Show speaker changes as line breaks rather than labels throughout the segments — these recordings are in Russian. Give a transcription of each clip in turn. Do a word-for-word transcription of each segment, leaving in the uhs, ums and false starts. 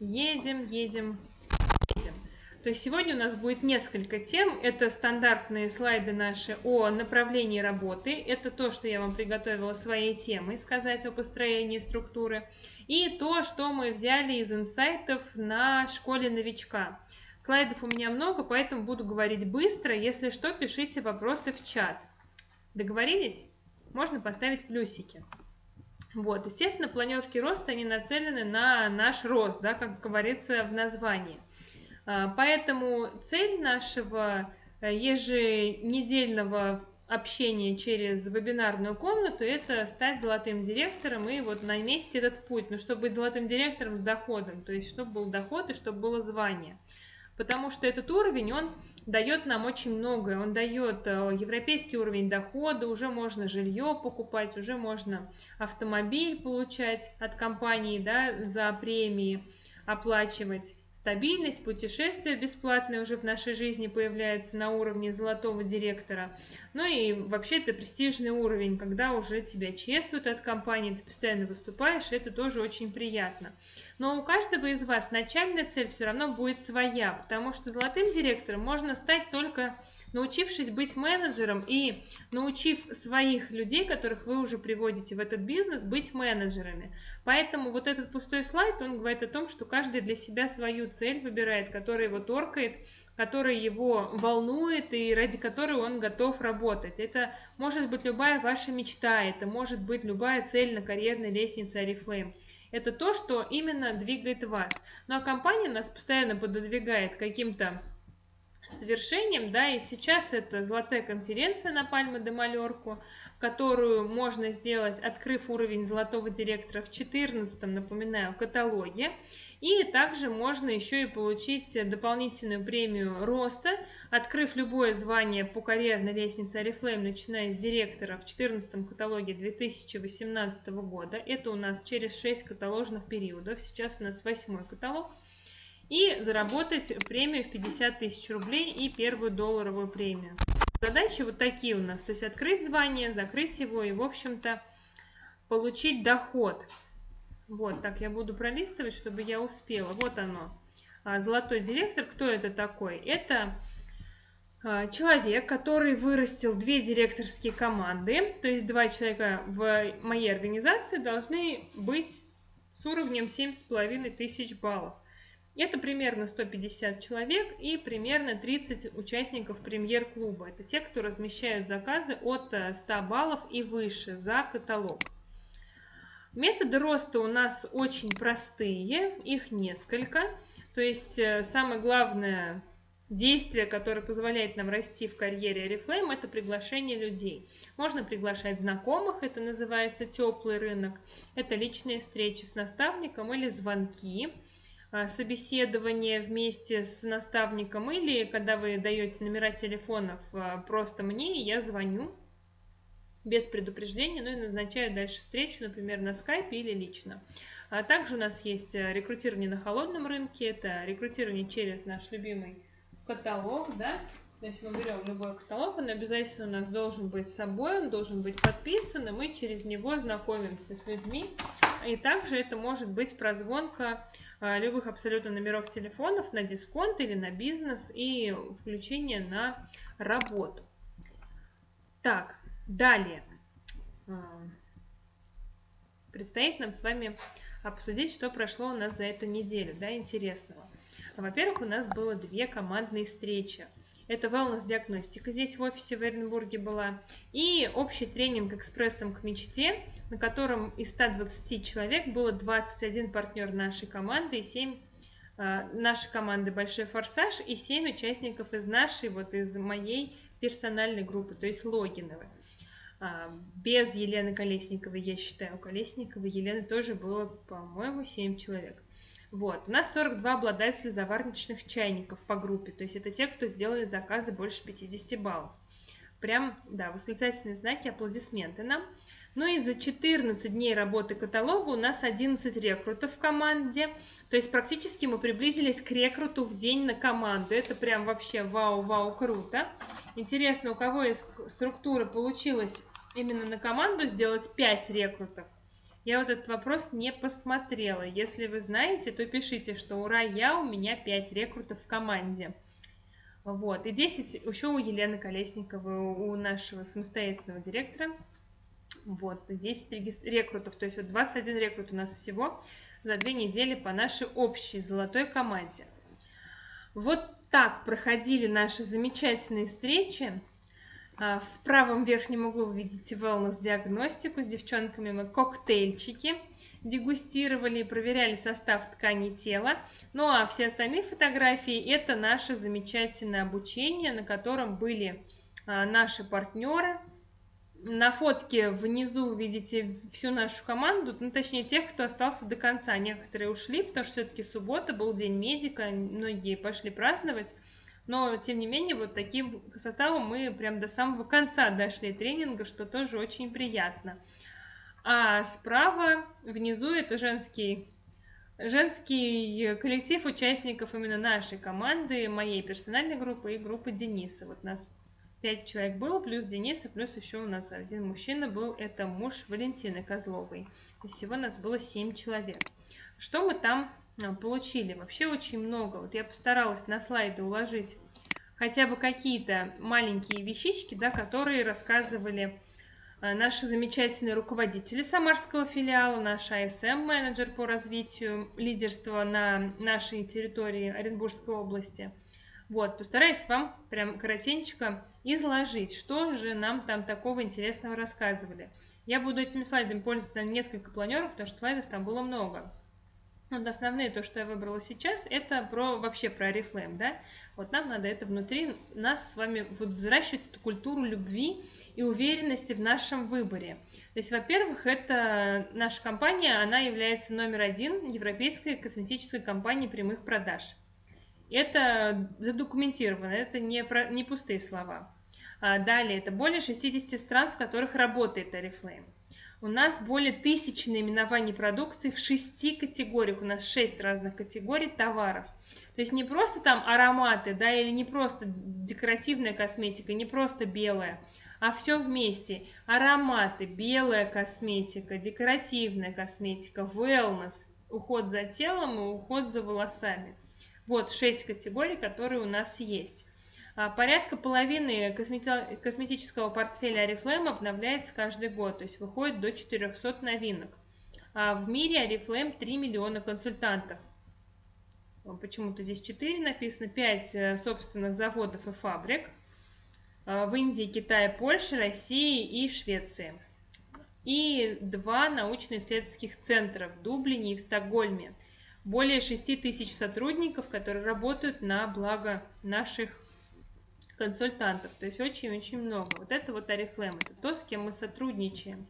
едем, едем, едем. То есть сегодня у нас будет несколько тем. Это стандартные слайды наши о направлении работы. Это то, что я вам приготовила своей темой, сказать о построении структуры. И то, что мы взяли из инсайтов на школе новичка. Слайдов у меня много, поэтому буду говорить быстро. Если что, пишите вопросы в чат. Договорились? Можно поставить плюсики. Вот, естественно, планировки роста, они нацелены на наш рост, да, как говорится в названии. Поэтому цель нашего еженедельного общения через вебинарную комнату – это стать золотым директором и вот наметить этот путь, но чтобы быть золотым директором с доходом, то есть чтобы был доход и чтобы было звание. Потому что этот уровень, он дает нам очень многое. Он дает европейский уровень дохода, уже можно жилье покупать, уже можно автомобиль получать от компании, да, за премии, оплачивать. Стабильность, путешествия бесплатные уже в нашей жизни появляются на уровне золотого директора. Ну и вообще это престижный уровень, когда уже тебя чествуют от компании, ты постоянно выступаешь, и это тоже очень приятно. Но у каждого из вас начальная цель все равно будет своя, потому что золотым директором можно стать только научившись быть менеджером и научив своих людей, которых вы уже приводите в этот бизнес, быть менеджерами. Поэтому вот этот пустой слайд, он говорит о том, что каждый для себя свою цель выбирает, которая его торкает, которая его волнует и ради которой он готов работать. Это может быть любая ваша мечта, это может быть любая цель на карьерной лестнице Oriflame. Это то, что именно двигает вас. Ну а компания нас постоянно пододвигает каким-то свершением, да, и сейчас это золотая конференция на Пальма де Маллорку, которую можно сделать, открыв уровень золотого директора в четырнадцатом, напоминаю, каталоге. И также можно еще и получить дополнительную премию роста, открыв любое звание по карьерной лестнице Oriflame, начиная с директора в четырнадцатом каталоге две тысячи восемнадцатого года. Это у нас через шесть каталожных периодов, сейчас у нас восьмой каталог. И заработать премию в пятьдесят тысяч рублей и первую долларовую премию. Задачи вот такие у нас, то есть открыть звание, закрыть его и, в общем-то, получить доход. Вот, так я буду пролистывать, чтобы я успела. Вот оно, золотой директор. Кто это такой? Это человек, который вырастил две директорские команды, то есть два человека в моей организации должны быть с уровнем семь с половиной тысяч баллов. Это примерно сто пятьдесят человек и примерно тридцать участников премьер-клуба. Это те, кто размещают заказы от ста баллов и выше за каталог. Методы роста у нас очень простые, их несколько. То есть самое главное действие, которое позволяет нам расти в карьере Oriflame, это приглашение людей. Можно приглашать знакомых, это называется теплый рынок. Это личные встречи с наставником или звонки. Собеседование вместе с наставником, или когда вы даете номера телефонов просто мне, и я звоню без предупреждения, ну и назначаю дальше встречу, например, на скайпе или лично. А также у нас есть рекрутирование на холодном рынке, это рекрутирование через наш любимый каталог, да, то есть мы берем любой каталог, он обязательно у нас должен быть с собой, он должен быть подписан, и мы через него знакомимся с людьми. И также это может быть прозвонка любых абсолютно номеров телефонов на дисконт или на бизнес и включение на работу. Так, далее. Предстоит нам с вами обсудить, что прошло у нас за эту неделю, да, интересного. Во-первых, у нас было две командные встречи. Это wellness-диагностика здесь в офисе в Оренбурге была. И общий тренинг «Экспрессом к мечте», на котором из ста двадцати человек было двадцать один партнер нашей команды и семь э, нашей команды «Большой форсаж» и семь участников из нашей, вот из моей персональной группы, то есть логиновой. А, без Елены Колесниковой, я считаю, у Колесниковой Елены тоже было, по-моему, семь человек. Вот. У нас сорок два обладателя заварничных чайников по группе, то есть это те, кто сделали заказы больше пятидесяти баллов. Прям, да, восклицательные знаки, аплодисменты нам. Ну и за четырнадцать дней работы каталога у нас одиннадцать рекрутов в команде, то есть практически мы приблизились к рекруту в день на команду. Это прям вообще вау-вау круто. Интересно, у кого из структуры получилось именно на команду сделать пять рекрутов? Я вот этот вопрос не посмотрела. Если вы знаете, то пишите, что ура, я, у меня пять рекрутов в команде. Вот. И десять еще у Елены Колесниковой, у нашего самостоятельного директора. Вот. десять рекрутов, то есть вот двадцать один рекрут у нас всего за две недели по нашей общей золотой команде. Вот так проходили наши замечательные встречи. В правом верхнем углу вы видите wellness-диагностику. С девчонками мы коктейльчики дегустировали и проверяли состав тканей тела. Ну а все остальные фотографии – это наше замечательное обучение, на котором были наши партнеры. На фотке внизу вы видите всю нашу команду, ну точнее тех, кто остался до конца. Некоторые ушли, потому что все-таки суббота, был день медика, многие пошли праздновать. Но, тем не менее, вот таким составом мы прям до самого конца дошли тренинга, что тоже очень приятно. А справа, внизу, это женский, женский коллектив участников именно нашей команды, моей персональной группы и группы Дениса. Вот нас пять человек было, плюс Дениса, плюс еще у нас один мужчина был, это муж Валентины Козловой. Всего нас было семь человек. Что мы там получили? Вообще очень много. Вот я постаралась на слайды уложить хотя бы какие-то маленькие вещички, да, которые рассказывали наши замечательные руководители Самарского филиала, наш эй эс эм-менеджер по развитию лидерства на нашей территории Оренбургской области. Вот, постараюсь вам прям коротенько изложить, что же нам там такого интересного рассказывали. Я буду этими слайдами пользоваться на несколько планеров, потому что слайдов там было много. Вот основные, то, что я выбрала сейчас, это про, вообще про Oriflame, да. Вот нам надо это внутри нас с вами вот взращивать эту культуру любви и уверенности в нашем выборе. То есть, во-первых, это наша компания, она является номер один европейской косметической компанией прямых продаж. Это задокументировано, это не, про, не пустые слова. А далее, это более шестидесяти стран, в которых работает Oriflame. У нас более тысячи наименований продукции в шести категориях. У нас шесть разных категорий товаров. То есть не просто там ароматы, да, или не просто декоративная косметика, не просто белая, а все вместе. Ароматы, белая косметика, декоративная косметика, wellness, уход за телом и уход за волосами. Вот шесть категорий, которые у нас есть. Порядка половины косметического портфеля Oriflame обновляется каждый год, то есть выходит до четырехсот новинок. А в мире Oriflame три миллиона консультантов. Почему-то здесь четыре написано, пять собственных заводов и фабрик. В Индии, Китае, Польше, России и Швеции. И два научно-исследовательских центра в Дублине и в Стокгольме. Более шести тысяч сотрудников, которые работают на благо наших консультантов. То есть очень-очень много. Вот это вот Oriflame, это то, с кем мы сотрудничаем.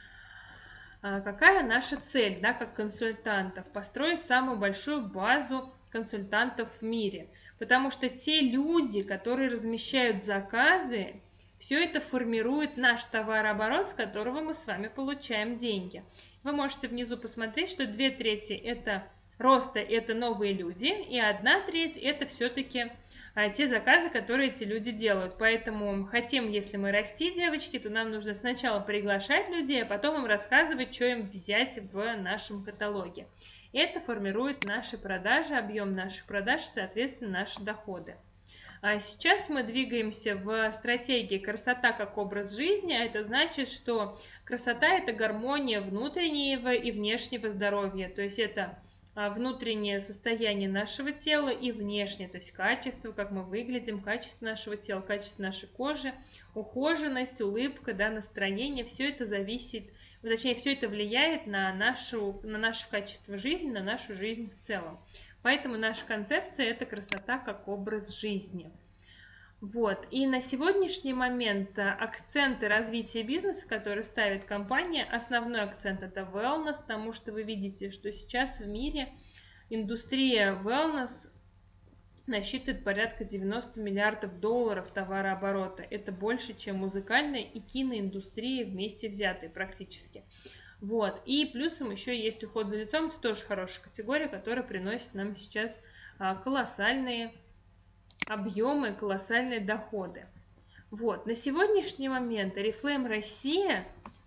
А какая наша цель, да, как консультантов? Построить самую большую базу консультантов в мире. Потому что те люди, которые размещают заказы, все это формирует наш товарооборот, с которого мы с вами получаем деньги. Вы можете внизу посмотреть, что две трети это роста, это новые люди, и одна треть это все-таки а, те заказы, которые эти люди делают. Поэтому хотим, если мы расти, девочки, то нам нужно сначала приглашать людей, а потом им рассказывать, что им взять в нашем каталоге. Это формирует наши продажи, объем наших продаж, соответственно, наши доходы. А сейчас мы двигаемся в стратегии «Красота как образ жизни», а это значит, что красота – это гармония внутреннего и внешнего здоровья, то есть это внутреннее состояние нашего тела и внешнее, то есть качество, как мы выглядим, качество нашего тела, качество нашей кожи, ухоженность, улыбка, да, настроение, все это зависит, точнее, все это влияет на, нашу, на наше качество жизни, на нашу жизнь в целом. Поэтому наша концепция – это красота как образ жизни. Вот. И на сегодняшний момент акценты развития бизнеса, которые ставит компания, основной акцент – это wellness, потому что вы видите, что сейчас в мире индустрия wellness насчитывает порядка девяноста миллиардов долларов товарооборота. Это больше, чем музыкальная и киноиндустрия вместе взятые практически. Вот. И плюсом еще есть уход за лицом, это тоже хорошая категория, которая приносит нам сейчас колоссальные объемы, колоссальные доходы. Вот. На сегодняшний момент Oriflame Россия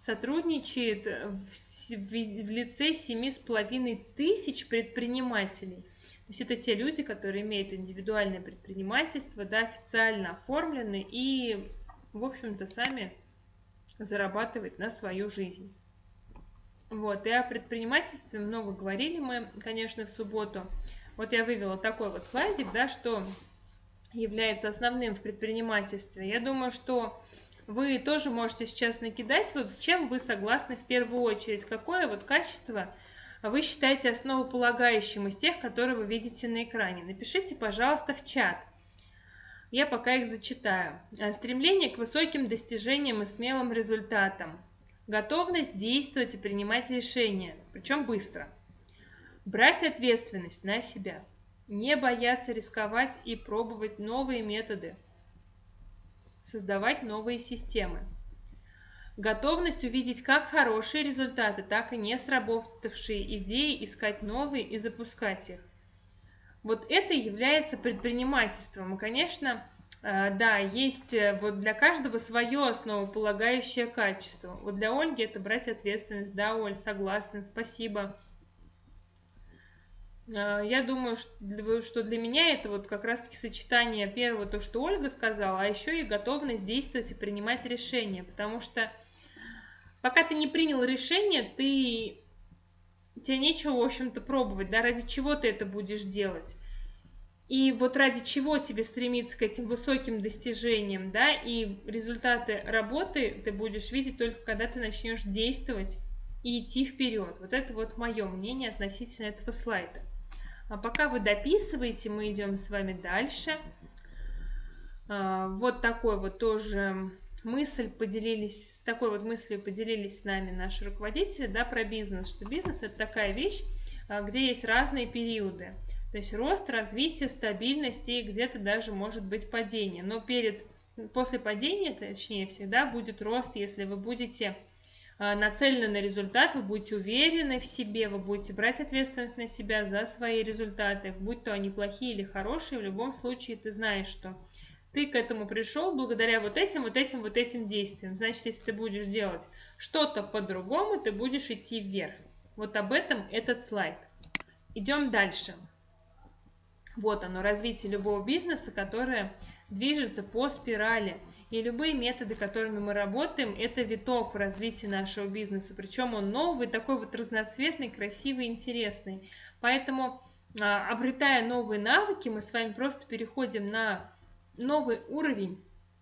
сотрудничает в, в, в лице семи с половиной тысяч предпринимателей. То есть это те люди, которые имеют индивидуальное предпринимательство, да, официально оформлены и, в общем-то, сами зарабатывают на свою жизнь. Вот, и о предпринимательстве много говорили мы, конечно, в субботу. Вот я вывела такой вот слайдик, да, что является основным в предпринимательстве. Я думаю, что вы тоже можете сейчас накидать, вот с чем вы согласны в первую очередь, какое вот качество вы считаете основополагающим из тех, которые вы видите на экране. Напишите, пожалуйста, в чат. Я пока их зачитаю. Стремление к высоким достижениям и смелым результатам. Готовность действовать и принимать решения, причем быстро. Брать ответственность на себя. Не бояться рисковать и пробовать новые методы. Создавать новые системы. Готовность увидеть как хорошие результаты, так и не сработавшие идеи, искать новые и запускать их. Вот это является предпринимательством. И, конечно, да, есть вот для каждого свое основополагающее качество. Вот для Ольги это брать ответственность. Да, Оль, согласна, спасибо. Я думаю, что для меня это вот как раз-таки сочетание первого, то, что Ольга сказала, а еще и готовность действовать и принимать решения. Потому что пока ты не принял решение, ты... тебе нечего, в общем-то, пробовать, да, ради чего ты это будешь делать. И вот ради чего тебе стремиться к этим высоким достижениям, да, и результаты работы ты будешь видеть только когда ты начнешь действовать и идти вперед. Вот это вот мое мнение относительно этого слайда. А пока вы дописываете, мы идем с вами дальше. Вот такой вот тоже мысль поделились, с такой вот мыслью поделились с нами наши руководители, да, про бизнес, что бизнес это такая вещь, где есть разные периоды. То есть рост, развитие, стабильность и где-то даже может быть падение. Но перед, после падения, точнее, всегда будет рост, если вы будете нацелены на результат, вы будете уверены в себе, вы будете брать ответственность на себя за свои результаты, будь то они плохие или хорошие, в любом случае ты знаешь, что ты к этому пришел благодаря вот этим, вот этим, вот этим действиям. Значит, если ты будешь делать что-то по-другому, ты будешь идти вверх. Вот об этом этот слайд. Идем дальше. Вот оно, развитие любого бизнеса, которое движется по спирали. И любые методы, которыми мы работаем, это виток в развитии нашего бизнеса. Причем он новый, такой вот разноцветный, красивый, интересный. Поэтому, обретая новые навыки, мы с вами просто переходим на новый уровень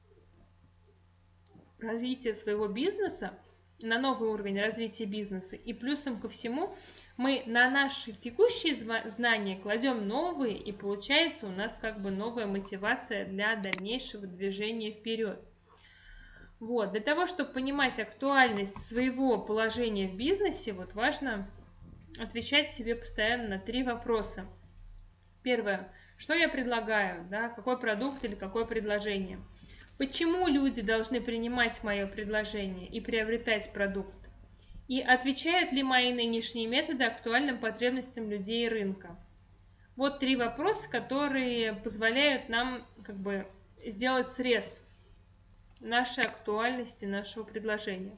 развития своего бизнеса, на новый уровень развития бизнеса. И плюсом ко всему мы на наши текущие знания кладем новые, и получается у нас как бы новая мотивация для дальнейшего движения вперед. Вот. Для того, чтобы понимать актуальность своего положения в бизнесе, вот важно отвечать себе постоянно на три вопроса. Первое. Что я предлагаю? Да? Какой продукт или какое предложение? Почему люди должны принимать мое предложение и приобретать продукт? И отвечают ли мои нынешние методы актуальным потребностям людей и рынка? Вот три вопроса, которые позволяют нам как бы сделать срез нашей актуальности, нашего предложения.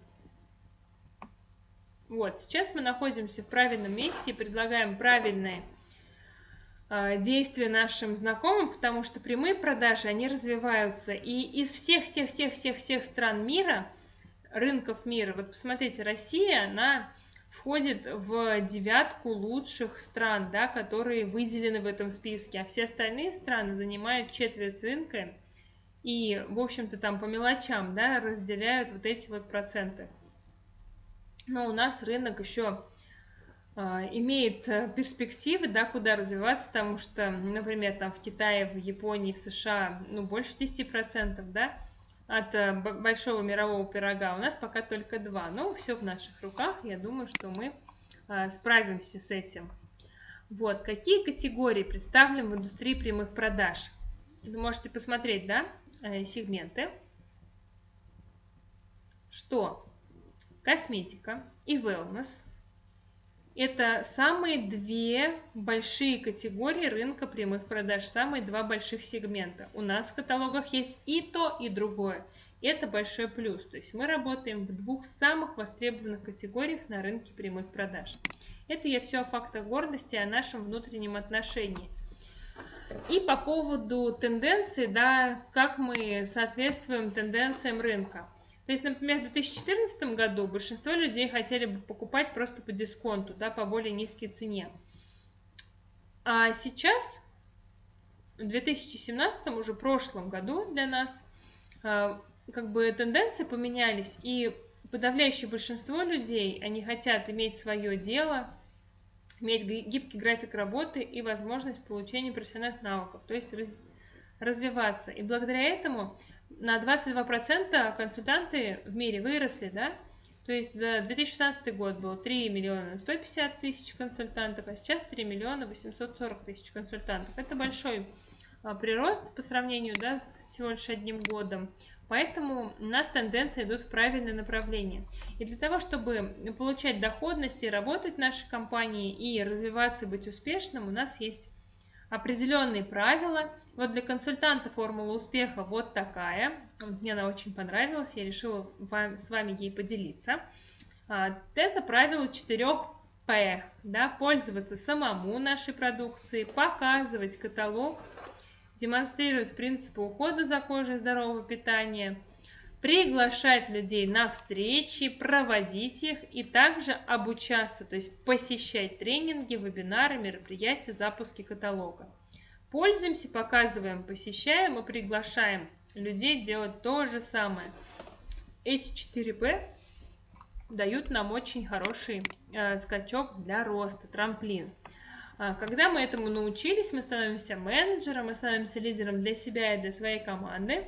Вот, сейчас мы находимся в правильном месте и предлагаем правильные э, действия нашим знакомым, потому что прямые продажи, они развиваются. И из всех-всех-всех-всех-всех стран мира, рынков мира, вот посмотрите, Россия, она входит в девятку лучших стран, да, которые выделены в этом списке, а все остальные страны занимают четверть рынка и, в общем-то, там по мелочам, да, разделяют вот эти вот проценты. Но у нас рынок еще э, имеет перспективы, да, куда развиваться, потому что, например, там в Китае, в Японии, в США, ну, больше десяти процентов, да, от большого мирового пирога, у нас пока только два. Но все в наших руках, я думаю, что мы а, справимся с этим. Вот, какие категории представлены в индустрии прямых продаж? Вы можете посмотреть, да, сегменты. Что? Косметика и wellness. Это самые две большие категории рынка прямых продаж, самые два больших сегмента. У нас в каталогах есть и то, и другое. Это большой плюс. То есть мы работаем в двух самых востребованных категориях на рынке прямых продаж. Это я все о фактах гордости, о нашем внутреннем отношении. И по поводу тенденций, да, как мы соответствуем тенденциям рынка. То есть, например, в две тысячи четырнадцатом году большинство людей хотели бы покупать просто по дисконту, да, по более низкой цене. А сейчас, в две тысячи семнадцатом, уже прошлом году для нас, как бы тенденции поменялись, и подавляющее большинство людей, они хотят иметь свое дело, иметь гибкий график работы и возможность получения профессиональных навыков, то есть раз, развиваться. И благодаря этому на двадцать два процента консультанты в мире выросли, да, то есть за две тысячи шестнадцатый год было три миллиона сто пятьдесят тысяч консультантов, а сейчас три миллиона восемьсот сорок тысяч консультантов. Это большой а, прирост по сравнению, да, с всего лишь одним годом. Поэтому у нас тенденции идут в правильное направление. И для того, чтобы получать доходность и работать в нашей компании и развиваться, быть успешным, у нас есть определенные правила. Вот для консультанта формула успеха вот такая. Мне она очень понравилась, я решила вам, с вами ей поделиться. Это правило четырех П. Да, пользоваться самому нашей продукцией, показывать каталог, демонстрировать принципы ухода за кожей, здорового питания, приглашать людей на встречи, проводить их и также обучаться, то есть посещать тренинги, вебинары, мероприятия, запуски каталога. Пользуемся, показываем, посещаем и приглашаем людей делать то же самое. Эти четыре П дают нам очень хороший э, скачок для роста, трамплин. Когда мы этому научились, мы становимся менеджером, мы становимся лидером для себя и для своей команды.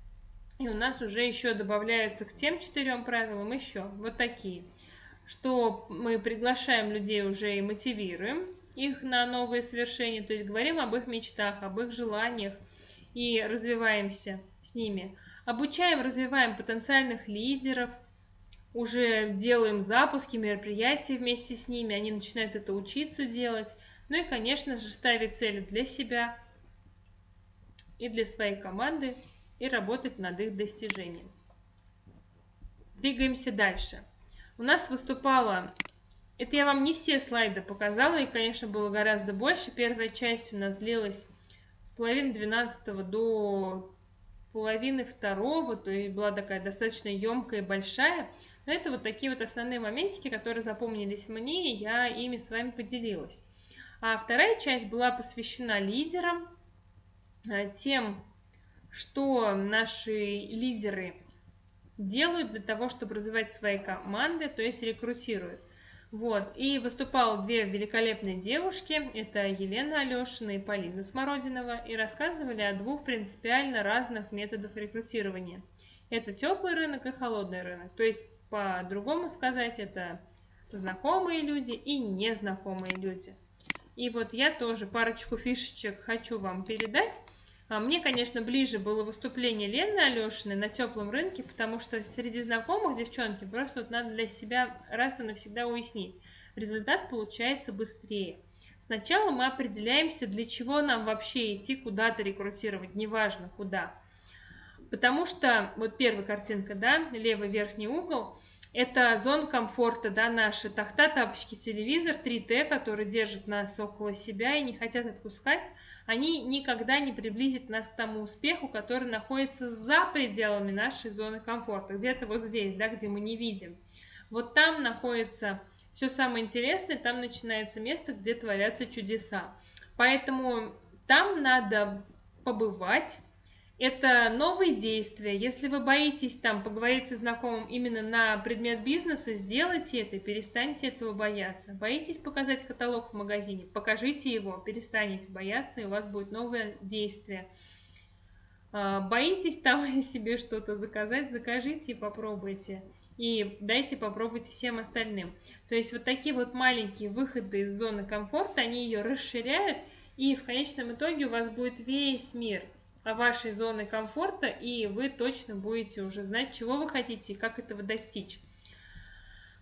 И у нас уже еще добавляются к тем четырем правилам еще вот такие, что мы приглашаем людей уже и мотивируем их на новые свершения, то есть говорим об их мечтах, об их желаниях и развиваемся с ними. Обучаем, развиваем потенциальных лидеров, уже делаем запуски, мероприятия вместе с ними, они начинают это учиться делать. Ну и, конечно же, ставить цели для себя и для своей команды и работать над их достижением. Двигаемся дальше. У нас выступала, это я вам не все слайды показала, и, конечно, было гораздо больше. Первая часть у нас длилась с половины двенадцатого до половины второго, то есть была такая достаточно емкая и большая. Но это вот такие вот основные моментики, которые запомнились мне, и я ими с вами поделилась. А вторая часть была посвящена лидерам, тем, что наши лидеры делают для того, чтобы развивать свои команды, то есть рекрутируют. Вот. И выступало две великолепные девушки, это Елена Алешина и Полина Смородинова, и рассказывали о двух принципиально разных методах рекрутирования. Это теплый рынок и холодный рынок, то есть по-другому сказать, это знакомые люди и незнакомые люди. И вот я тоже парочку фишечек хочу вам передать. Мне, конечно, ближе было выступление Лены Алешиной на теплом рынке, потому что среди знакомых девчонки просто вот надо для себя раз и навсегда уяснить. Результат получается быстрее. Сначала мы определяемся, для чего нам вообще идти куда-то рекрутировать, неважно куда. Потому что, вот первая картинка, да, левый верхний угол, это зона комфорта, да, наши тахта, тапочки, телевизор, три тэ, которые держат нас около себя и не хотят отпускать. Они никогда не приблизят нас к тому успеху, который находится за пределами нашей зоны комфорта. Где-то вот здесь, да, где мы не видим. Вот там находится все самое интересное, там начинается место, где творятся чудеса. Поэтому там надо побывать. Это новые действия. Если вы боитесь там поговорить со знакомым именно на предмет бизнеса, сделайте это, перестаньте этого бояться. Боитесь показать каталог в магазине, покажите его, перестанете бояться, и у вас будет новое действие. Боитесь там себе что-то заказать, закажите и попробуйте. И дайте попробовать всем остальным. То есть вот такие вот маленькие выходы из зоны комфорта, они ее расширяют, и в конечном итоге у вас будет весь мир о вашей зоне комфорта, и вы точно будете уже знать, чего вы хотите и как этого достичь.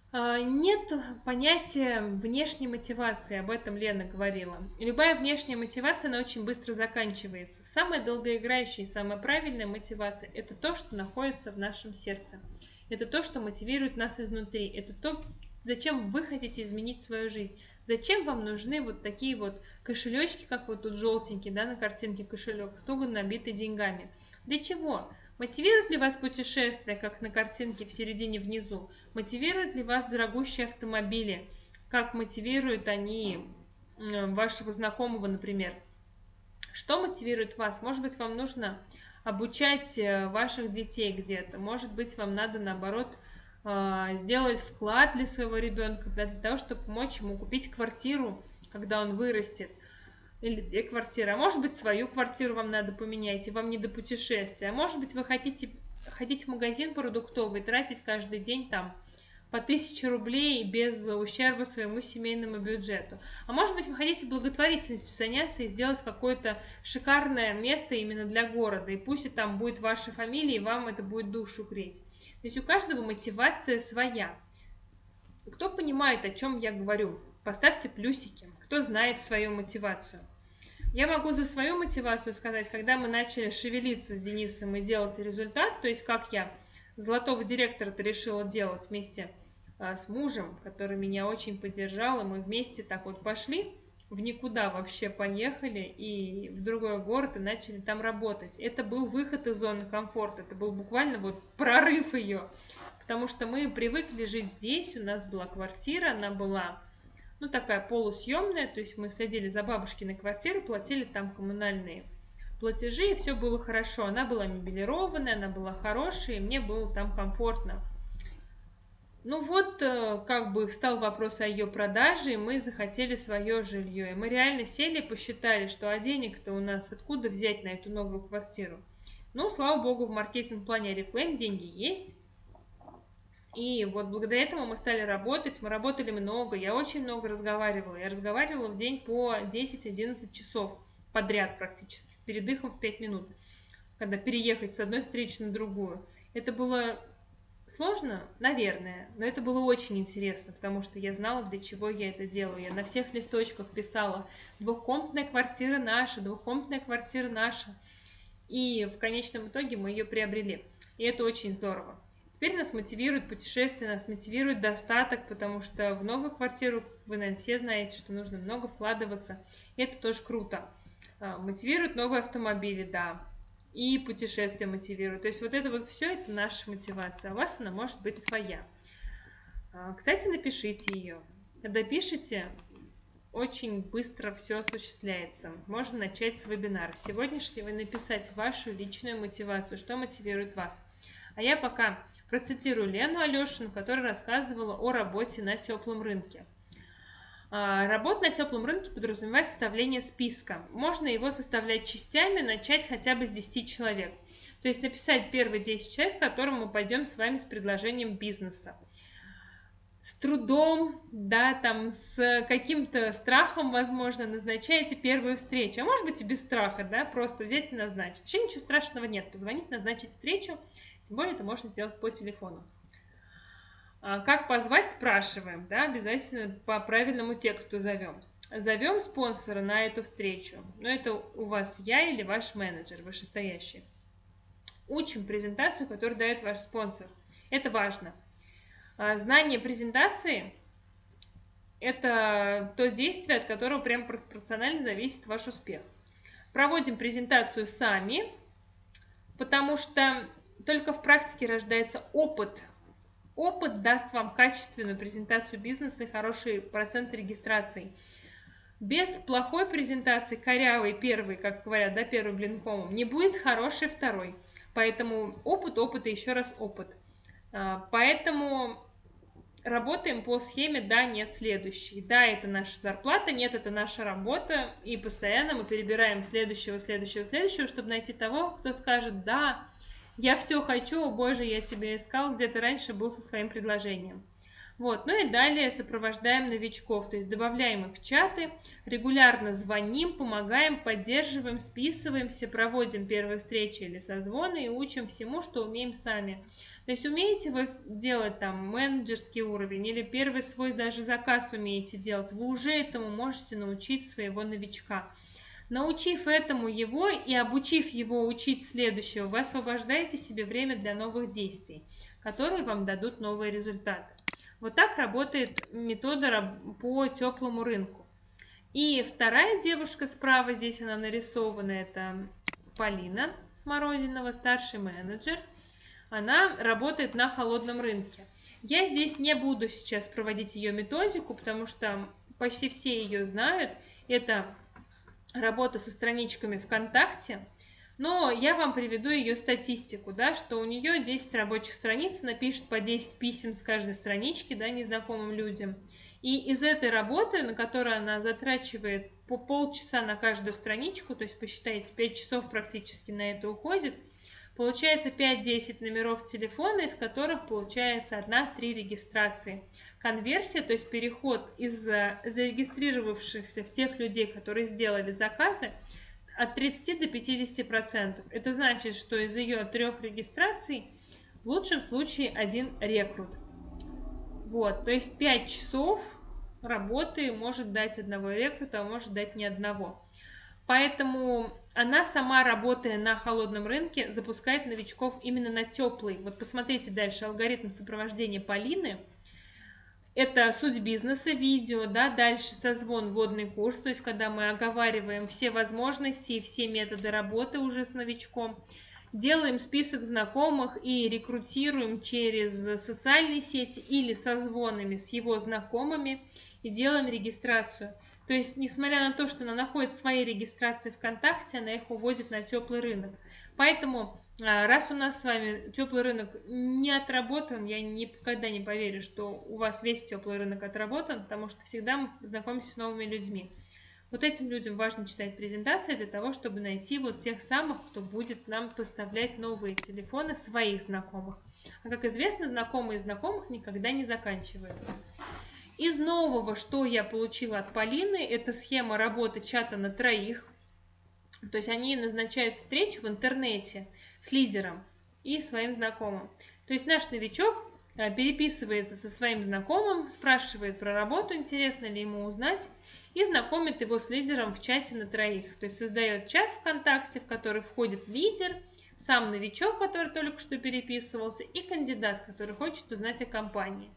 Нет понятия внешней мотивации, об этом Лена говорила. Любая внешняя мотивация, она очень быстро заканчивается. Самая долгоиграющая и самая правильная мотивация – это то, что находится в нашем сердце. Это то, что мотивирует нас изнутри. Это то, зачем вы хотите изменить свою жизнь. Зачем вам нужны вот такие вот кошелечки, как вот тут желтенький, да, на картинке кошелек, туго набитый деньгами. Для чего? Мотивирует ли вас путешествие, как на картинке в середине внизу? Мотивируют ли вас дорогущие автомобили, как мотивируют они вашего знакомого, например? Что мотивирует вас? Может быть, вам нужно обучать ваших детей где-то. Может быть, вам надо, наоборот, сделать вклад для своего ребенка, для того, чтобы помочь ему купить квартиру, когда он вырастет. Или две квартиры. А может быть, свою квартиру вам надо поменять, и вам не до путешествия. А может быть, вы хотите ходить в магазин продуктовый, тратить каждый день там по тысяче рублей без ущерба своему семейному бюджету. А может быть, вы хотите благотворительностью заняться и сделать какое-то шикарное место именно для города. И пусть и там будет ваша фамилия, и вам это будет душу греть. То есть у каждого мотивация своя. Кто понимает, о чем я говорю? Поставьте плюсики. Кто знает свою мотивацию? Я могу за свою мотивацию сказать, когда мы начали шевелиться с Денисом и делать результат, то есть как я золотого директора-то решила делать вместе а, с мужем, который меня очень поддержал, и мы вместе так вот пошли, в никуда вообще поехали и в другой город и начали там работать. Это был выход из зоны комфорта, это был буквально вот прорыв ее, потому что мы привыкли жить здесь, у нас была квартира, она была ну, такая полусъемная, то есть мы следили за бабушкиной квартирой, платили там коммунальные платежи, и все было хорошо. Она была мебелированная, она была хорошая, и мне было там комфортно. Ну вот, как бы встал вопрос о ее продаже, и мы захотели свое жилье. И мы реально сели и посчитали, что а денег-то у нас откуда взять на эту новую квартиру? Ну, слава богу, в маркетинг-плане Oriflame деньги есть. И вот благодаря этому мы стали работать, мы работали много, я очень много разговаривала. Я разговаривала в день по десять-одиннадцать часов подряд практически, с передыхом в пять минут, когда переехать с одной встречи на другую. Это было сложно? Наверное, но это было очень интересно, потому что я знала, для чего я это делаю. Я на всех листочках писала «двухкомнатная квартира наша, двухкомнатная квартира наша». И в конечном итоге мы ее приобрели. И это очень здорово. Теперь нас мотивирует путешествие, нас мотивирует достаток, потому что в новую квартиру, вы, наверное, все знаете, что нужно много вкладываться. И это тоже круто. Мотивирует новые автомобили, да. И путешествия мотивируют. То есть вот это вот все, это наша мотивация. А у вас она может быть своя. Кстати, напишите ее. Когда пишете, очень быстро все осуществляется. Можно начать с вебинара. Сегодняшнего написать вашу личную мотивацию, что мотивирует вас. А я пока процитирую Лену Алешину, которая рассказывала о работе на теплом рынке. Работа на теплом рынке подразумевает составление списка. Можно его составлять частями, начать хотя бы с десяти человек. То есть написать первые десять человек, к которым мы пойдем с вами с предложением бизнеса. С трудом, да, там, с каким-то страхом, возможно, назначаете первую встречу. А может быть и без страха, да, просто взять и назначить. Вообще ничего страшного нет. Позвонить, назначить встречу. Тем более это можно сделать по телефону. Как позвать, спрашиваем, да, обязательно по правильному тексту зовем. Зовем спонсора на эту встречу. Но это у вас я или ваш менеджер, вышестоящий. Учим презентацию, которую дает ваш спонсор. Это важно. Знание презентации – это то действие, от которого прям пропорционально зависит ваш успех. Проводим презентацию сами, потому что только в практике рождается опыт. Опыт даст вам качественную презентацию бизнеса и хороший процент регистрации. Без плохой презентации, корявой первой, как говорят, да, первым блинкомом, не будет хорошей второй. Поэтому опыт, опыт и еще раз опыт. Поэтому работаем по схеме «да», «нет», «следующий». Да, это наша зарплата, «нет», это наша работа. И постоянно мы перебираем следующего, следующего, следующего, чтобы найти того, кто скажет «да». Я все хочу, о боже, я тебя искал, где ты раньше был со своим предложением. Вот. Ну и далее сопровождаем новичков, то есть добавляем их в чаты, регулярно звоним, помогаем, поддерживаем, списываемся, проводим первые встречи или созвоны и учим всему, что умеем сами. То есть умеете вы делать там менеджерский уровень или первый свой даже заказ умеете делать, вы уже этому можете научить своего новичка. Научив этому его и обучив его учить следующего, вы освобождаете себе время для новых действий, которые вам дадут новые результаты. Вот так работает метода по теплому рынку. И вторая девушка справа, здесь она нарисована, это Полина Смородинова, старший менеджер. Она работает на холодном рынке. Я здесь не буду сейчас проводить ее методику, потому что почти все ее знают. Это работа со страничками ВКонтакте. Но я вам приведу ее статистику, да, что у нее десять рабочих страниц, напишет по десять писем с каждой странички, да, незнакомым людям. И из этой работы, на которую она затрачивает по полчаса на каждую страничку, то есть посчитайте, пять часов практически на это уходит, получается пять-десять номеров телефона, из которых получается одна-три регистрации. Конверсия, то есть переход из зарегистрировавшихся в тех людей, которые сделали заказы, от тридцати до пятидесяти процентов. Это значит, что из ее трех регистраций в лучшем случае один рекрут. Вот, то есть пять часов работы может дать одного рекрута, а может дать ни одного. Поэтому она сама, работая на холодном рынке, запускает новичков именно на теплый. Вот посмотрите дальше алгоритм сопровождения Полины. Это суть бизнеса, видео, да, дальше созвон, вводный курс, то есть когда мы оговариваем все возможности и все методы работы уже с новичком, делаем список знакомых и рекрутируем через социальные сети или созвонами с его знакомыми и делаем регистрацию. То есть, несмотря на то, что она находит свои регистрации ВКонтакте, она их уводит на теплый рынок. Поэтому, раз у нас с вами теплый рынок не отработан, я никогда не поверю, что у вас весь теплый рынок отработан, потому что всегда мы знакомимся с новыми людьми. Вот этим людям важно читать презентации для того, чтобы найти вот тех самых, кто будет нам поставлять новые телефоны своих знакомых. А как известно, знакомые знакомых никогда не заканчиваются. Из нового, что я получила от Полины, это схема работы чата на троих. То есть они назначают встречу в интернете с лидером и своим знакомым. То есть наш новичок переписывается со своим знакомым, спрашивает про работу, интересно ли ему узнать, и знакомит его с лидером в чате на троих. То есть создает чат ВКонтакте, в который входит лидер, сам новичок, который только что переписывался, и кандидат, который хочет узнать о компании.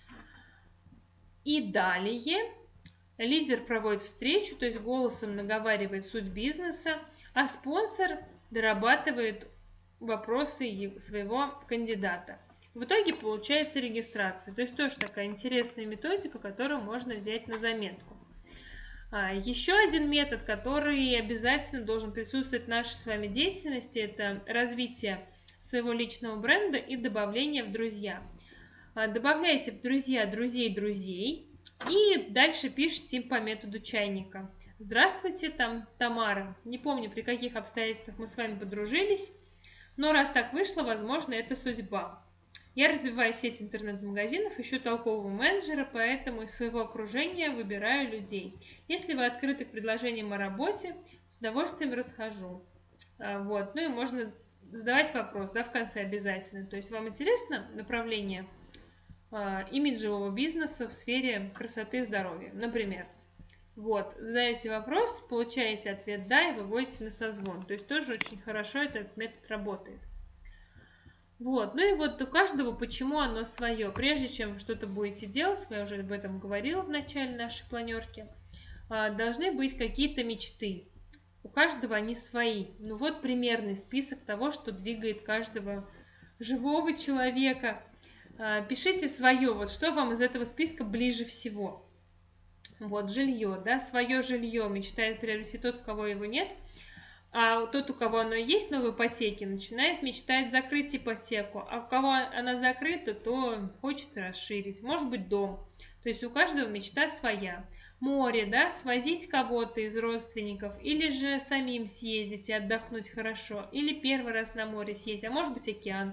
И далее лидер проводит встречу, то есть голосом наговаривает суть бизнеса, а спонсор дорабатывает вопросы своего кандидата. В итоге получается регистрация. То есть тоже такая интересная методика, которую можно взять на заметку. А, еще один метод, который обязательно должен присутствовать в нашей с вами деятельности, это развитие своего личного бренда и добавление в друзья. Добавляйте в друзья друзей друзей и дальше пишите им по методу чайника. Здравствуйте, там Тамара. Не помню, при каких обстоятельствах мы с вами подружились, но раз так вышло, возможно, это судьба. Я развиваю сеть интернет-магазинов, ищу толкового менеджера, поэтому из своего окружения выбираю людей. Если вы открыты к предложениям о работе, с удовольствием расскажу. Вот. Ну и можно задавать вопрос, да, в конце обязательно. То есть вам интересно направление имиджевого бизнеса в сфере красоты и здоровья, например. Вот, задаете вопрос, получаете ответ «да» и выводите на созвон. То есть тоже очень хорошо этот метод работает. Вот, ну и вот у каждого почему оно свое. Прежде чем что-то будете делать, я уже об этом говорила в начале нашей планерки, должны быть какие-то мечты. У каждого они свои. Ну вот примерный список того, что двигает каждого живого человека. Пишите свое, вот что вам из этого списка ближе всего. Вот, жилье, да, свое жилье мечтает приобрести тот, у кого его нет, а тот, у кого оно есть, но в ипотеке, начинает мечтать закрыть ипотеку, а у кого она закрыта, то хочет расширить, может быть, дом. То есть у каждого мечта своя. Море, да, свозить кого-то из родственников, или же самим съездить и отдохнуть хорошо, или первый раз на море съездить, а может быть, океан.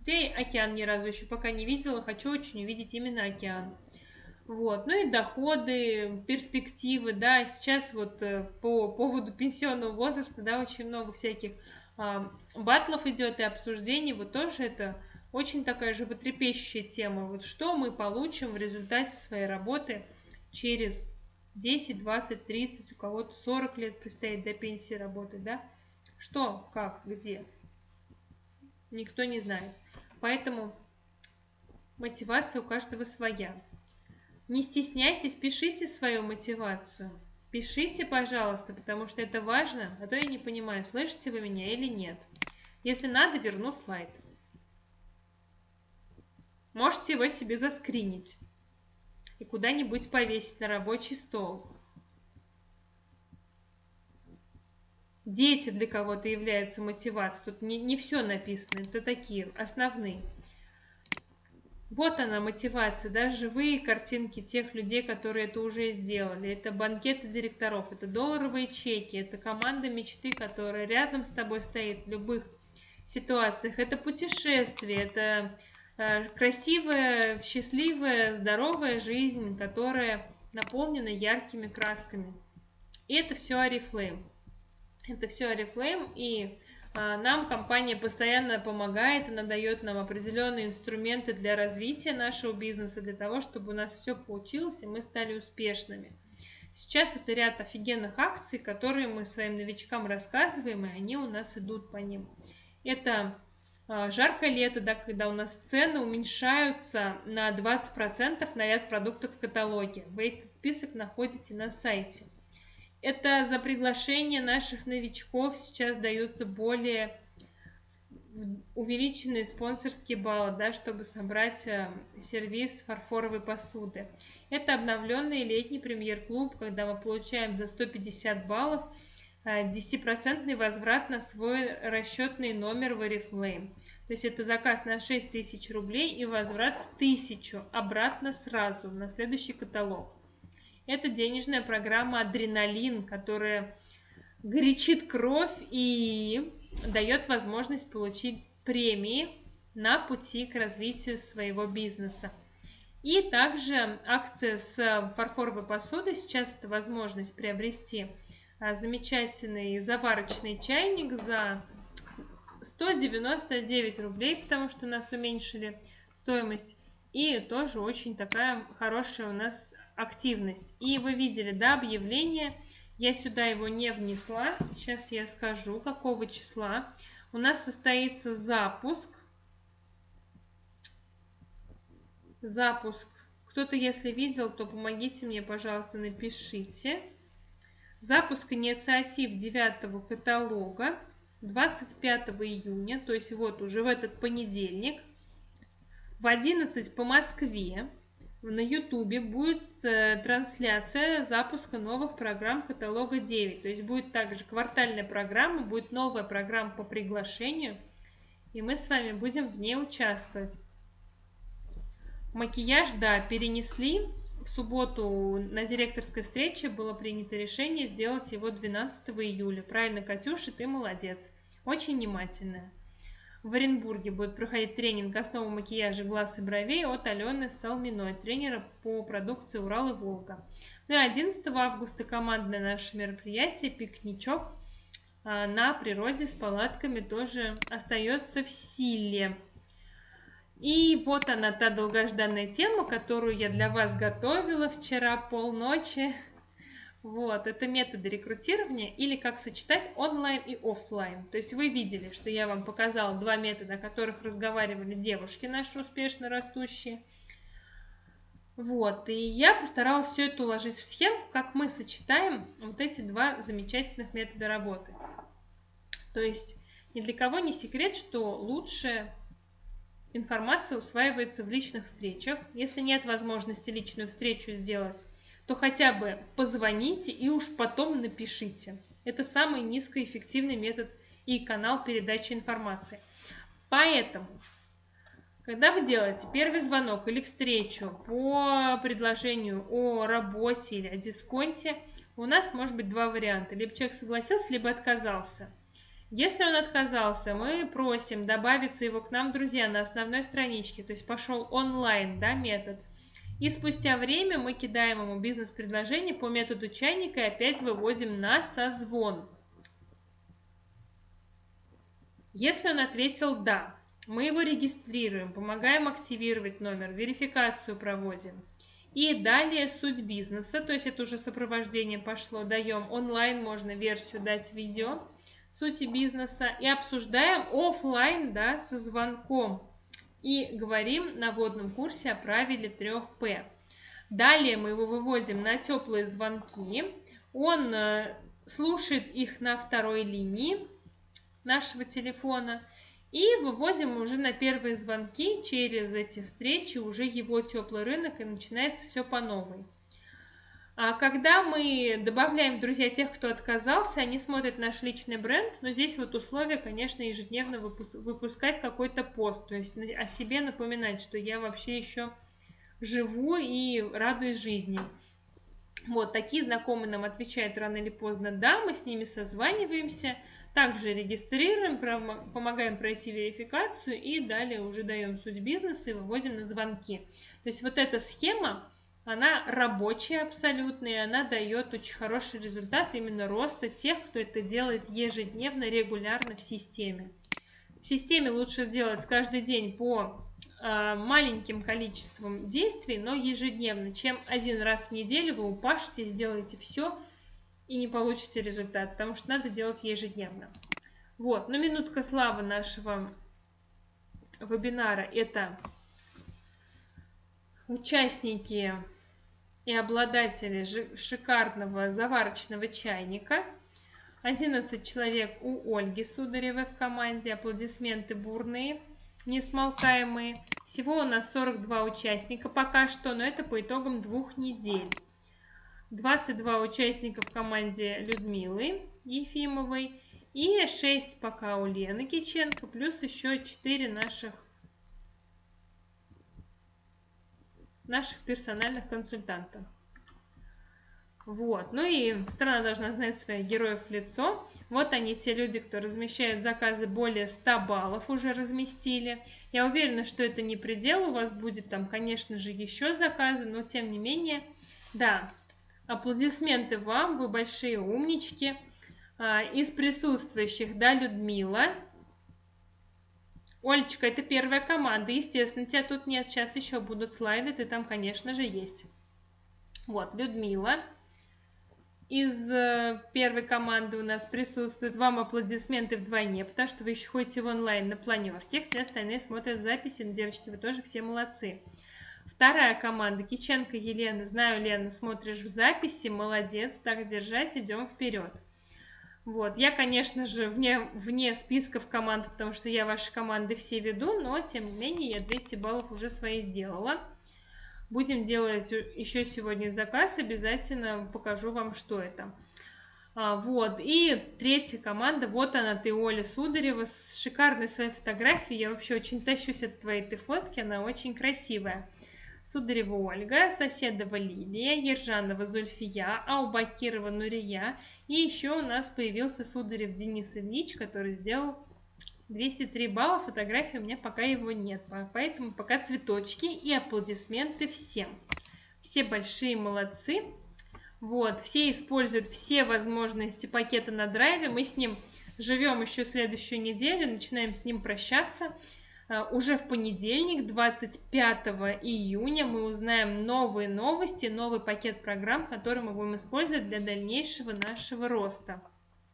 Я океан ни разу еще пока не видела, хочу очень увидеть именно океан. Вот. Ну и доходы, перспективы, да, сейчас вот по поводу пенсионного возраста, да, очень много всяких а, батлов идет и обсуждений, вот тоже это очень такая животрепещущая тема. Вот что мы получим в результате своей работы через десять, двадцать, тридцать, у кого-то сорок лет предстоит до пенсии работать, да? Что, как, где? Никто не знает. Поэтому мотивация у каждого своя. Не стесняйтесь, пишите свою мотивацию. Пишите, пожалуйста, потому что это важно, а то я не понимаю, слышите вы меня или нет. Если надо, верну слайд. Можете его себе заскринить и куда-нибудь повесить на рабочий стол. Дети для кого-то являются мотивацией. Тут не, не все написано, это такие основные. Вот она мотивация, да, живые картинки тех людей, которые это уже сделали. Это банкеты директоров, это долларовые чеки, это команда мечты, которая рядом с тобой стоит в любых ситуациях. Это путешествие, это э, красивая, счастливая, здоровая жизнь, которая наполнена яркими красками. И это все Oriflame. Это все Oriflame, и нам компания постоянно помогает, она дает нам определенные инструменты для развития нашего бизнеса, для того, чтобы у нас все получилось и мы стали успешными. Сейчас это ряд офигенных акций, которые мы своим новичкам рассказываем, и они у нас идут по ним. Это жаркое лето, да, когда у нас цены уменьшаются на двадцать процентов на ряд продуктов в каталоге. Вы этот список находите на сайте. Это за приглашение наших новичков сейчас даются более увеличенные спонсорские баллы, да, чтобы собрать сервис фарфоровой посуды. Это обновленный летний премьер-клуб, когда мы получаем за сто пятьдесят баллов десятипроцентный возврат на свой расчетный номер в Oriflame. То есть это заказ на шесть тысяч рублей и возврат в тысячу обратно сразу на следующий каталог. Это денежная программа «Адреналин», которая горячит кровь и дает возможность получить премии на пути к развитию своего бизнеса. И также акция с фарфоровой посудой. Сейчас это возможность приобрести замечательный заварочный чайник за сто девяносто девять рублей, потому что нас уменьшили стоимость. И тоже очень такая хорошая у нас активность. И вы видели, да, объявление. Я сюда его не внесла. Сейчас я скажу, какого числа. У нас состоится запуск. Запуск. Кто-то, если видел, то помогите мне, пожалуйста, напишите. Запуск инициатив девятого каталога двадцать пятого июня, то есть вот уже в этот понедельник, в одиннадцать по Москве. На ютубе будет э, трансляция запуска новых программ каталога девять. То есть будет также квартальная программа, будет новая программа по приглашению. И мы с вами будем в ней участвовать. Макияж, да, перенесли. В субботу на директорской встрече было принято решение сделать его двенадцатого июля. Правильно, Катюша, ты молодец. Очень внимательная. В Оренбурге будет проходить тренинг «Основы макияжа глаз и бровей» от Алены Салминой, тренера по продукции «Урал и Волга». Ну и одиннадцатого августа командное наше мероприятие «Пикничок» на природе с палатками тоже остается в силе. И вот она, та долгожданная тема, которую я для вас готовила вчера полночи. Вот, это методы рекрутирования или как сочетать онлайн и офлайн. То есть вы видели, что я вам показала два метода, о которых разговаривали девушки наши успешно растущие. Вот, и я постаралась все это уложить в схему, как мы сочетаем вот эти два замечательных метода работы. То есть ни для кого не секрет, что лучше информация усваивается в личных встречах. Если нет возможности личную встречу сделать, то хотя бы позвоните и уж потом напишите. Это самый низкоэффективный метод и канал передачи информации. Поэтому, когда вы делаете первый звонок или встречу по предложению о работе или о дисконте, у нас может быть два варианта. Либо человек согласился, либо отказался. Если он отказался, мы просим добавиться его к нам в друзья на основной страничке, то есть пошел онлайн, да, метод. И спустя время мы кидаем ему бизнес-предложение по методу чайника и опять выводим на созвон. Если он ответил «да», мы его регистрируем, помогаем активировать номер, верификацию проводим. И далее суть бизнеса, то есть это уже сопровождение пошло, даем онлайн, можно версию дать видео сути бизнеса и обсуждаем офлайн, да, со звонком. И говорим на вводном курсе о правиле трех П. Далее мы его выводим на теплые звонки, он слушает их на второй линии нашего телефона и выводим уже на первые звонки через эти встречи уже его теплый рынок и начинается все по новой. А когда мы добавляем в друзья тех, кто отказался, они смотрят наш личный бренд, но здесь вот условие, конечно, ежедневно выпускать какой-то пост, то есть о себе напоминать, что я вообще еще живу и радуюсь жизни. Вот, такие знакомые нам отвечают рано или поздно «да», мы с ними созваниваемся, также регистрируем, помогаем пройти верификацию и далее уже даем суть бизнеса и выводим на звонки. То есть вот эта схема, она рабочая абсолютно, и она дает очень хороший результат именно роста тех, кто это делает ежедневно, регулярно в системе. В системе лучше делать каждый день по э, маленьким количествам действий, но ежедневно, чем один раз в неделю вы упашете, сделаете все и не получите результат, потому что надо делать ежедневно. Вот, но минутка славы нашего вебинара – это участники и обладатели шикарного заварочного чайника. одиннадцать человек у Ольги Сударевой в команде. Аплодисменты бурные, несмолкаемые. Всего у нас сорок два участника пока что, но это по итогам двух недель. двадцать два участника в команде Людмилы Ефимовой и шесть пока у Лены Киченко, плюс еще четыре наших наших персональных консультантов. Вот. Ну и страна должна знать своих героев в лицо. Вот они, те люди, кто размещает заказы более ста баллов, уже разместили. Я уверена, что это не предел, у вас будет там, конечно же, еще заказы, но тем не менее, да, аплодисменты вам, вы большие умнички. Из присутствующих, да, Людмила. Олечка, это первая команда, естественно, тебя тут нет, сейчас еще будут слайды, ты там, конечно же, есть. Вот, Людмила из первой команды у нас присутствует. Вам аплодисменты вдвойне, потому что вы еще ходите в онлайн на планерке, все остальные смотрят записи, но, девочки, вы тоже все молодцы. Вторая команда, Киченко Елена, знаю, Лена, смотришь в записи, молодец, так держать, идем вперед. Вот, я, конечно же, вне, вне списков команд, потому что я ваши команды все веду, но, тем не менее, я двести баллов уже свои сделала. Будем делать еще сегодня заказ, обязательно покажу вам, что это. А, вот, и третья команда, вот она, ты, Оля Сударева, с шикарной своей фотографией. Я вообще очень тащусь от твоей этой фотки, она очень красивая. Сударева Ольга, Соседова Лилия, Ержанова Зульфия, Аубакирова Нурия. И еще у нас появился Сударев Денис Ильич, который сделал двести три балла. Фотографии у меня пока его нет, поэтому пока цветочки и аплодисменты всем. Все большие молодцы. Вот, все используют все возможности пакета на драйве. Мы с ним живем еще следующую неделю, начинаем с ним прощаться. Уже в понедельник, двадцать пятого июня, мы узнаем новые новости, новый пакет программ, который мы будем использовать для дальнейшего нашего роста.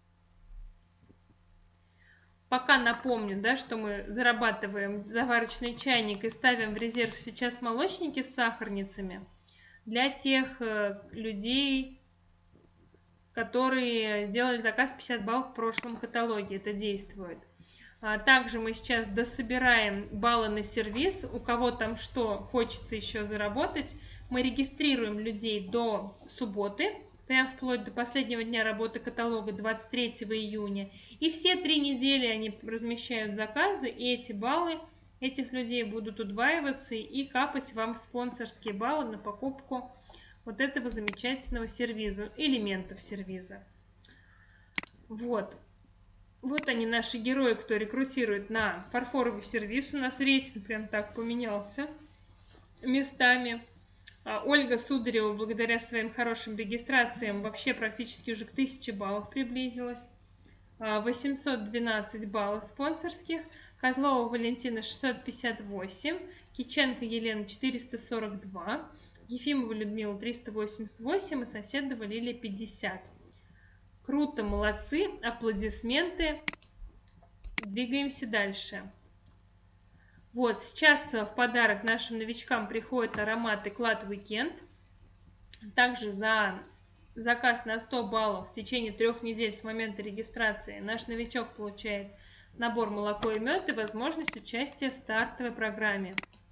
Пока напомню, да, что мы зарабатываем заварочный чайник и ставим в резерв сейчас молочники с сахарницами для тех людей, которые делали заказ пятьдесят баллов в прошлом каталоге. Это действует. Также мы сейчас дособираем баллы на сервис. У кого там что хочется еще заработать, мы регистрируем людей до субботы, прям вплоть до последнего дня работы каталога двадцать третьего июня. И все три недели они размещают заказы, и эти баллы этих людей будут удваиваться и капать вам в спонсорские баллы на покупку вот этого замечательного сервиза, элементов сервиза. Вот. Вот они, наши герои, кто рекрутирует на фарфоровый сервис. У нас рейтинг прям так поменялся местами. Ольга Сударева, благодаря своим хорошим регистрациям, вообще практически уже к тысяче баллов приблизилась. восемьсот двенадцать баллов спонсорских. Козлова Валентина шестьсот пятьдесят восемь. Киченко Елена четыреста сорок два. Ефимова Людмила триста восемьдесят восемь и Соседова Лилия пятьдесят. Круто, молодцы, аплодисменты. Двигаемся дальше. Вот, сейчас в подарок нашим новичкам приходят ароматы Клад Weekend. Также за заказ на сто баллов в течение трех недель с момента регистрации наш новичок получает набор молоко и мед и возможность участия в стартовой программе.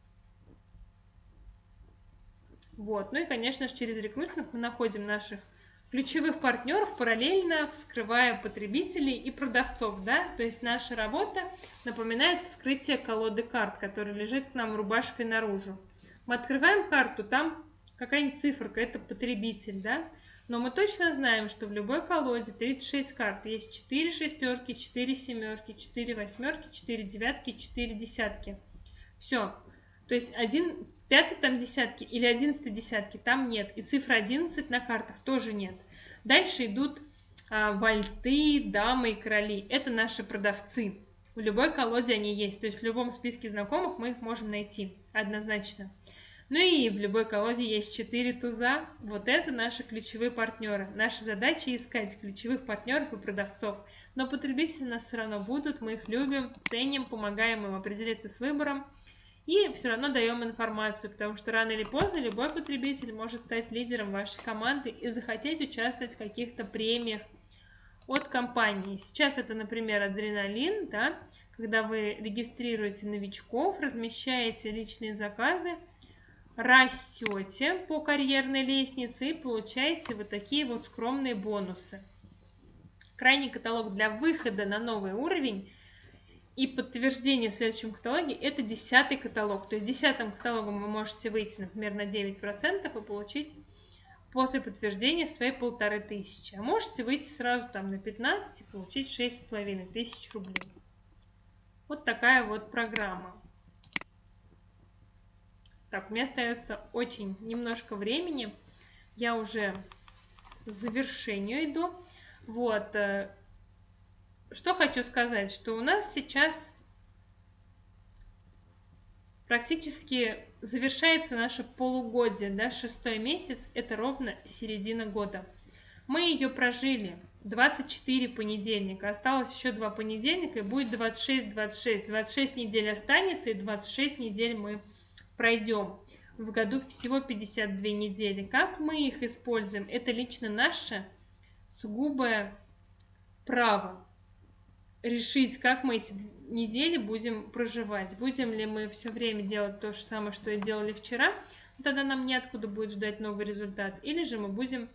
Вот. Ну и, конечно же, через рекрутинг мы находим наших ключевых партнеров, параллельно вскрывая потребителей и продавцов. Да? То есть наша работа напоминает вскрытие колоды карт, которая лежит нам рубашкой наружу. Мы открываем карту, там какая-нибудь циферка, это потребитель. Да? Но мы точно знаем, что в любой колоде тридцать шесть карт. Есть четыре шестерки, четыре семерки, четыре восьмерки, четыре девятки, четыре десятки. Все. То есть один пятый там десятки или одиннадцатый десятки там нет. И цифра одиннадцать на картах тоже нет. Дальше идут а, вальты, дамы и короли. Это наши продавцы. В любой колоде они есть. То есть в любом списке знакомых мы их можем найти однозначно. Ну и в любой колоде есть четыре туза. Вот это наши ключевые партнеры. Наша задача искать ключевых партнеров и продавцов. Но потребители у нас все равно будут. Мы их любим, ценим, помогаем им определиться с выбором. И все равно даем информацию, потому что рано или поздно любой потребитель может стать лидером вашей команды и захотеть участвовать в каких-то премиях от компании. Сейчас это, например, адреналин, да, когда вы регистрируете новичков, размещаете личные заказы, растете по карьерной лестнице и получаете вот такие вот скромные бонусы. Крайний каталог для выхода на новый уровень и подтверждение в следующем каталоге – это десятый каталог. То есть десятым каталогом вы можете выйти, например, на девять процентов и получить после подтверждения свои полторы тысячи. А можете выйти сразу там на пятнадцать и получить шесть с половиной тысяч рублей. Вот такая вот программа. Так, у меня остается очень немножко времени. Я уже к завершению иду. Вот. Что хочу сказать, что у нас сейчас практически завершается наше полугодие, да, шестой месяц, это ровно середина года. Мы ее прожили двадцать четыре понедельника, осталось еще два понедельника и будет двадцать шесть двадцать шесть. двадцать шесть недель останется и двадцать шесть недель мы пройдем. В году всего пятьдесят две недели. Как мы их используем, это лично наше сугубое право решить, как мы эти недели будем проживать. Будем ли мы все время делать то же самое, что и делали вчера, тогда нам неоткуда будет ждать новый результат. Или же мы будем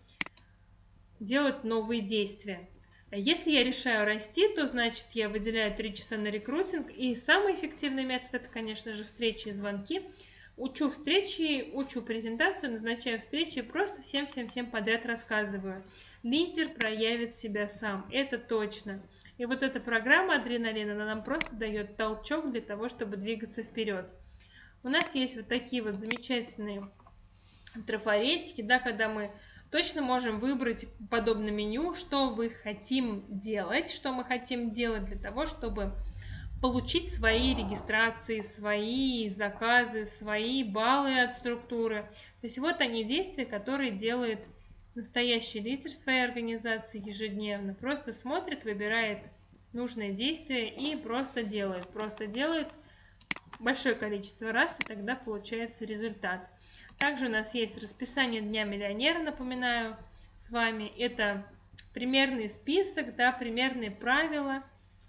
делать новые действия. Если я решаю расти, то значит я выделяю три часа на рекрутинг. И самый эффективный метод это, конечно же, встречи и звонки. Учу встречи, учу презентацию, назначаю встречи и просто всем-всем-всем подряд рассказываю. Лидер проявит себя сам, это точно. И вот эта программа адреналин, она нам просто дает толчок для того, чтобы двигаться вперед. У нас есть вот такие вот замечательные трафаретики, да, когда мы точно можем выбрать подобное меню, что мы хотим делать, что мы хотим делать для того, чтобы получить свои регистрации, свои заказы, свои баллы от структуры. То есть вот они действия, которые делает настоящий лидер своей организации ежедневно. Просто смотрит, выбирает нужное действие и просто делает. Просто делает большое количество раз, и тогда получается результат. Также у нас есть расписание Дня миллионера, напоминаю с вами. Это примерный список, да, примерные правила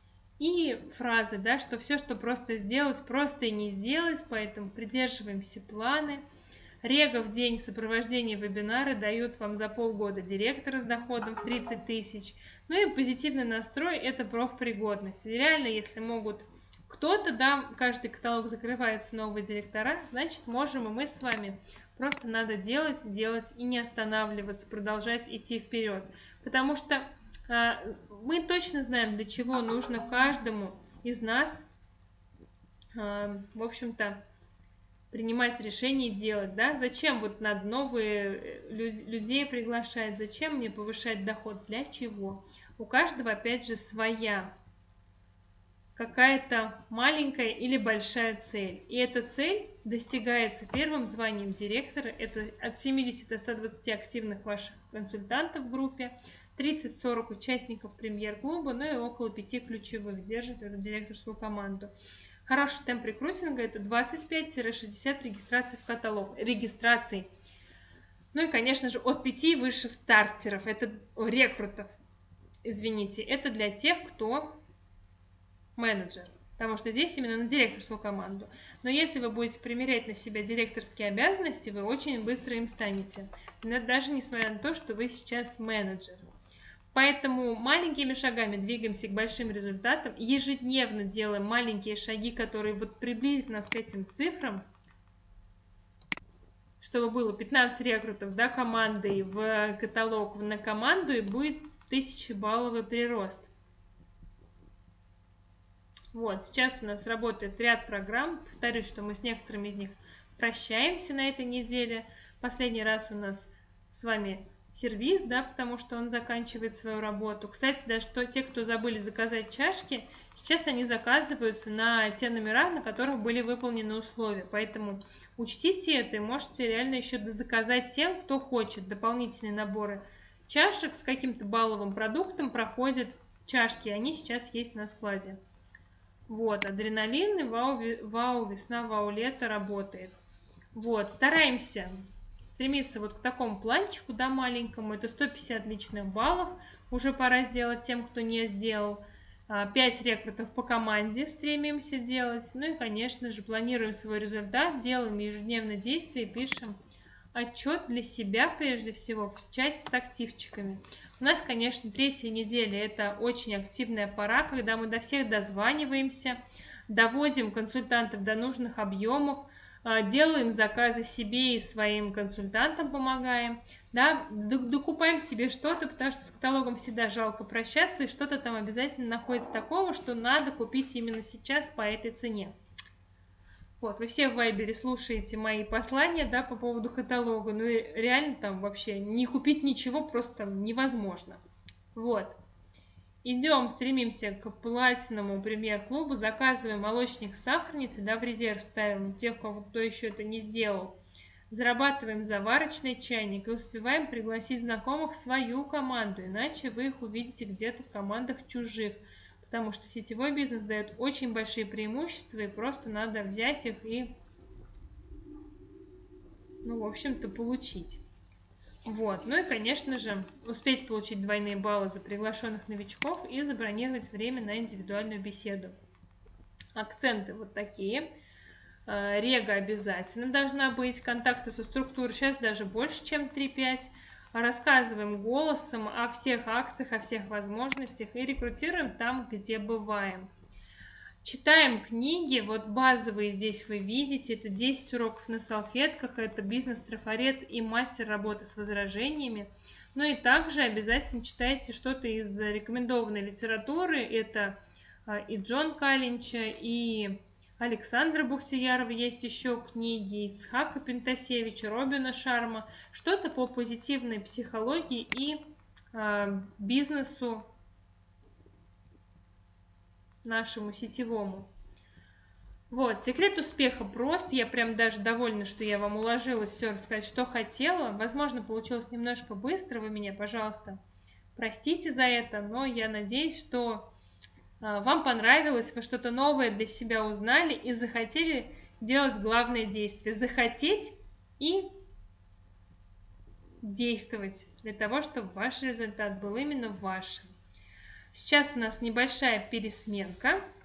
и фразы, да, что все, что просто сделать, просто и не сделать, поэтому придерживаемся планы. Рега в день сопровождения вебинара дают вам за полгода директора с доходом в тридцать тысяч. Ну и позитивный настрой – это профпригодность. Реально, если могут кто-то, да, каждый каталог закрывается новые директора, значит, можем и мы с вами. Просто надо делать, делать и не останавливаться, продолжать идти вперед. Потому что Мы точно знаем, для чего нужно каждому из нас, в общем-то, принимать решения и делать, да? Зачем вот надо новые людей приглашать, зачем мне повышать доход, для чего? У каждого, опять же, своя какая-то маленькая или большая цель. И эта цель достигается первым званием директора. Это от семидесяти до ста двадцати активных ваших консультантов в группе, тридцать-сорок участников премьер-клуба, ну и около пяти ключевых держит эту директорскую команду. Хороший темп рекрутинга – это двадцать пять - шестьдесят регистраций в каталог. Регистраций. Ну и, конечно же, от пяти выше стартеров, это рекрутов, извините, это для тех, кто менеджер, потому что здесь именно на директорскую команду. Но если вы будете примерять на себя директорские обязанности, вы очень быстро им станете, даже несмотря на то, что вы сейчас менеджер. Поэтому маленькими шагами двигаемся к большим результатам, ежедневно делаем маленькие шаги, которые вот приблизят нас к этим цифрам, чтобы было пятнадцать рекрутов, да, командой в каталог на команду, и будет тысячебалловый прирост. Вот, сейчас у нас работает ряд программ. Повторюсь, что мы с некоторыми из них прощаемся на этой неделе. Последний раз у нас с вами сервис, да, потому что он заканчивает свою работу. Кстати, даже то, те, кто забыли заказать чашки, сейчас они заказываются на те номера, на которых были выполнены условия. Поэтому учтите это и можете реально еще заказать тем, кто хочет. Дополнительные наборы чашек с каким-то балловым продуктом проходят чашки. Они сейчас есть на складе. Вот, адреналин и вау, вау, весна, вау, лето работает. Вот, стараемся стремиться вот к такому планчику, да, маленькому. Это сто пятьдесят личных баллов. Уже пора сделать тем, кто не сделал. пять рекрутов по команде стремимся делать. Ну и, конечно же, планируем свой результат, делаем ежедневные действия, пишем отчет для себя, прежде всего, в чате с активчиками. У нас, конечно, третья неделя – это очень активная пора, когда мы до всех дозваниваемся, доводим консультантов до нужных объемов, делаем заказы себе и своим консультантам помогаем, да, докупаем себе что-то, потому что с каталогом всегда жалко прощаться, и что-то там обязательно находится такого, что надо купить именно сейчас по этой цене. Вот, вы все в Вайбере слушаете мои послания, да, по поводу каталога, ну и реально там вообще не купить ничего просто невозможно. Вот. Идем, стремимся к платиному премьер-клубу, заказываем молочник сахарницы, да, в резерв ставим тех, кто еще это не сделал. Зарабатываем заварочный чайник и успеваем пригласить знакомых в свою команду, иначе вы их увидите где-то в командах чужих. Потому что сетевой бизнес дает очень большие преимущества, и просто надо взять их и, ну, в общем-то, получить. Вот. Ну и, конечно же, успеть получить двойные баллы за приглашенных новичков и забронировать время на индивидуальную беседу. Акценты вот такие. Рега обязательно должна быть, контакты со структурой сейчас даже больше, чем три-пять. Рассказываем голосом о всех акциях, о всех возможностях и рекрутируем там, где бываем. Читаем книги, вот базовые здесь вы видите, это десять уроков на салфетках, это бизнес-трафарет и мастер работы с возражениями. Ну и также обязательно читайте что-то из рекомендованной литературы, это и Джон Калинча, и Александра Бухтиярова есть еще книги, Исхака Пентасевича, Робина Шарма, что-то по позитивной психологии и э, бизнесу нашему сетевому. Вот, секрет успеха прост, я прям даже довольна, что я вам уложилась все рассказать, что хотела. Возможно, получилось немножко быстро, вы меня, пожалуйста, простите за это, но я надеюсь, что вам понравилось, вы что-то новое для себя узнали и захотели делать главное действие. Захотеть и действовать для того, чтобы ваш результат был именно вашим. Сейчас у нас небольшая пересменка.